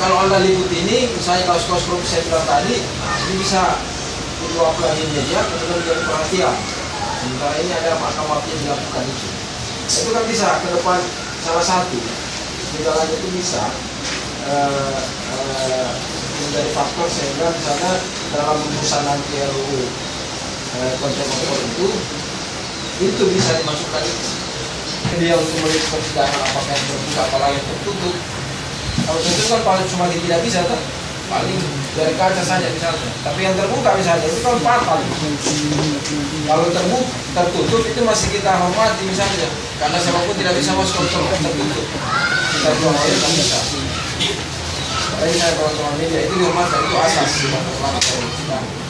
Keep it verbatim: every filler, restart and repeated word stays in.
kalau Anda lihat ini, misalnya kasus-kasus seperti saya bilang tadi, ini bisa diluapkan di media, kemudian menjadi perhatian. Sementara ini ada mahkamah yang dilakukan itu. Itu kan bisa ke depan salah satu segala itu bisa uh, uh, menjadi faktor sehingga misalnya dalam rumusan nanti R U U uh, konten itu itu bisa dimasukkan itu. Dia untuk melihat persidangan apakah yang terbuka apalagi yang tertutup. Kalau tertutup kan paling cuma tidak bisa kan? Paling dari kaca saja misalnya. Tapi yang terbuka misalnya itu kan fatal. Kalau terbuka tertutup itu masih kita hormati misalnya, karena siapapun tidak bisa masuk ke tertutup. Kita jual tidak bisa. Makanya saya kawan-kawan media itu dihormati, itu asas di mana